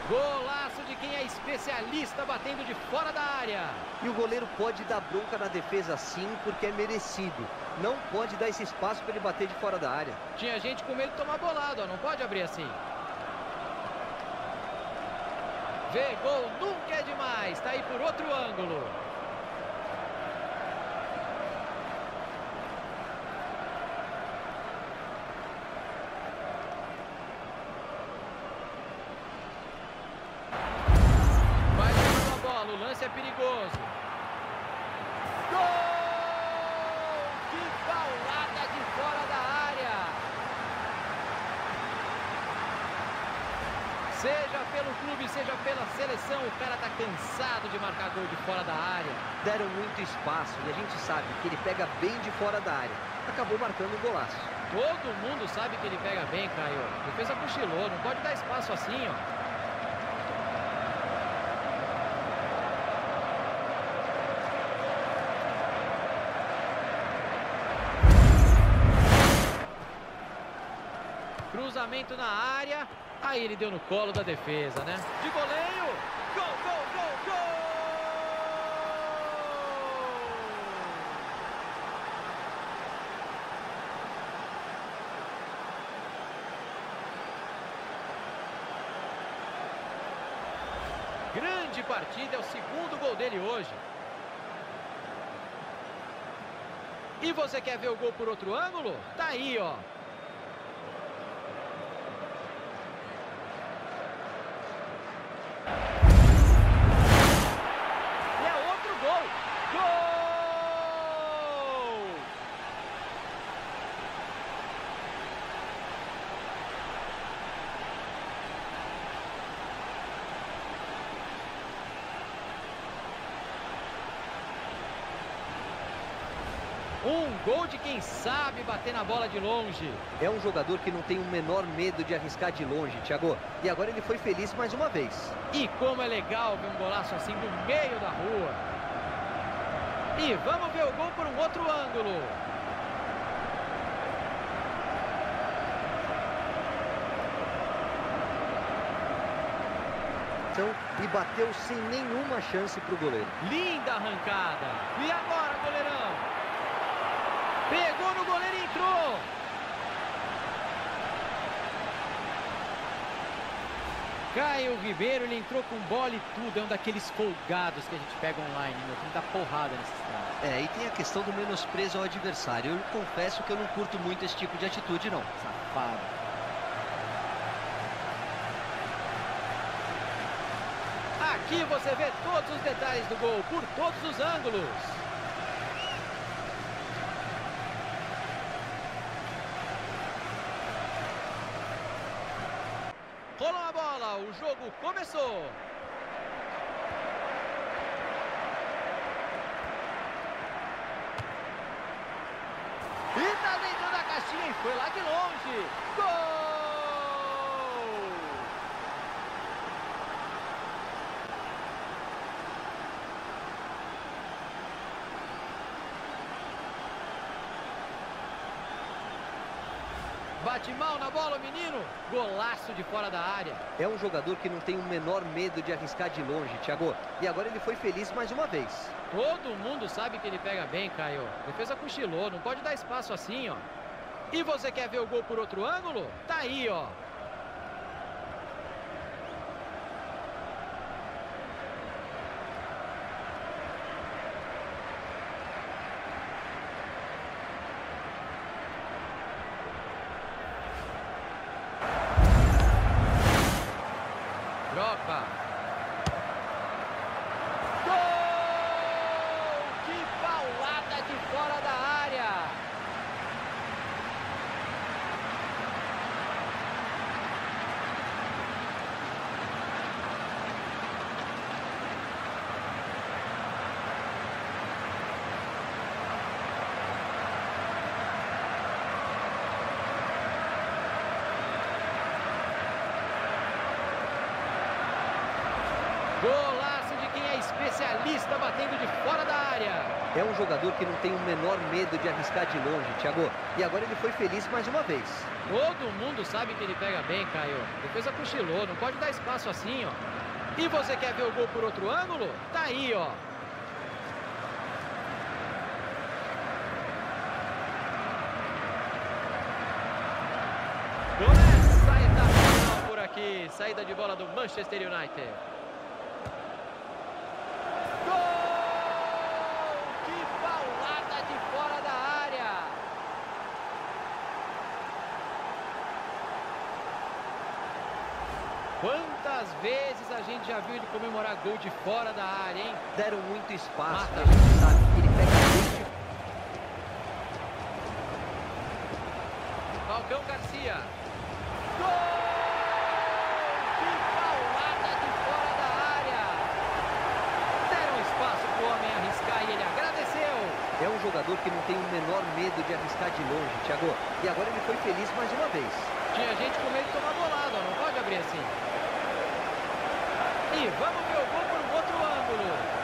Golaço de quem é especialista batendo de fora da área. E o goleiro pode dar bronca na defesa sim, porque é merecido. Não pode dar esse espaço para ele bater de fora da área. Tinha gente com medo de tomar bolado, ó. Não pode abrir assim. Vê, gol nunca é demais. Tá aí por outro ângulo. O lance é perigoso. Gol! Que paulada de fora da área. Seja pelo clube, seja pela seleção, o cara tá cansado de marcar gol de fora da área. Deram muito espaço e a gente sabe que ele pega bem de fora da área. Acabou marcando um golaço. Todo mundo sabe que ele pega bem, Caio. A defesa cochilou, não pode dar espaço assim, ó. Cruzamento na área, aí ele deu no colo da defesa, né? De goleiro, gol, gol, gol, gol! Grande partida, é o segundo gol dele hoje. E você quer ver o gol por outro ângulo? Tá aí, ó. Um gol de quem sabe bater na bola de longe. É um jogador que não tem o menor medo de arriscar de longe, Thiago. E agora ele foi feliz mais uma vez. E como é legal ver um golaço assim do meio da rua. E vamos ver o gol por um outro ângulo. E bateu sem nenhuma chance para o goleiro. Linda arrancada. E agora, goleirão? Pegou no goleiro e entrou. Caio Ribeiro, ele entrou com bola e tudo. É um daqueles folgados que a gente pega online, meu. Tem que dar porrada nesses caras. E tem a questão do menosprezo ao adversário. Eu confesso que eu não curto muito esse tipo de atitude, não. Safado. Aqui você vê todos os detalhes do gol, por todos os ângulos. Rolou a bola, o jogo começou. E tá dentro da caixinha e foi lá de longe. Gol! Bate mal na bola o menino. Golaço de fora da área. É um jogador que não tem o menor medo de arriscar de longe, Thiago. E agora ele foi feliz mais uma vez. Todo mundo sabe que ele pega bem, Caio. A defesa cochilou, não pode dar espaço assim, ó. E você quer ver o gol por outro ângulo? Tá aí, ó. Troca. Gol! Que paulada de fora da área. Golaço de quem é especialista batendo de fora da área. É um jogador que não tem o menor medo de arriscar de longe, Thiago. E agora ele foi feliz mais uma vez. Todo mundo sabe que ele pega bem, Caio. Defesa cochilou, não pode dar espaço assim, ó. E você quer ver o gol por outro ângulo? Tá aí, ó. Começa a etapa final por aqui. Saída de bola do Manchester United. Gol! Que paulada de fora da área. Quantas vezes a gente já viu ele comemorar gol de fora da área, hein? Deram muito espaço, Mata. a gente sabe que ele pega muito. Falcão Garcia. Gol! Que paulada de fora da área. Deram espaço para o homem arriscar e ele agradeceu. É um jogador que não tem o menor medo de arriscar de longe, Thiago. E agora ele foi feliz mais uma vez. Tinha gente com medo de tomar bolado, ó. Não pode abrir assim. E vamos ver o gol por um outro ângulo.